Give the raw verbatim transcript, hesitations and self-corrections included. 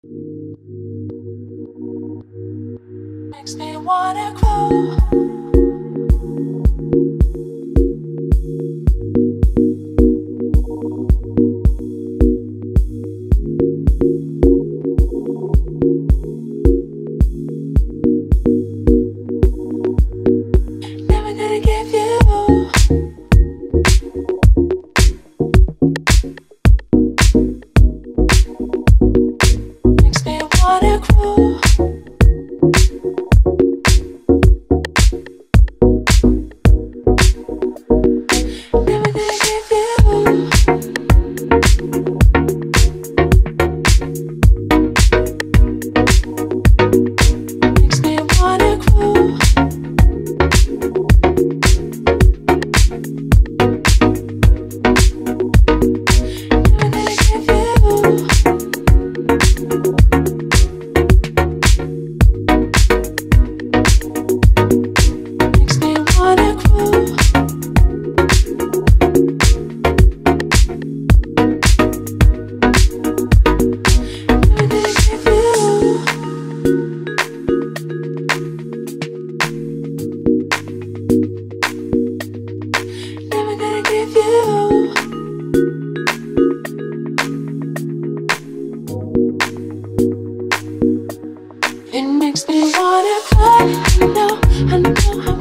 Makes me wanna grow. Never gonna give you. Makes me wanna grow. It makes me wanna cry. I know, I know.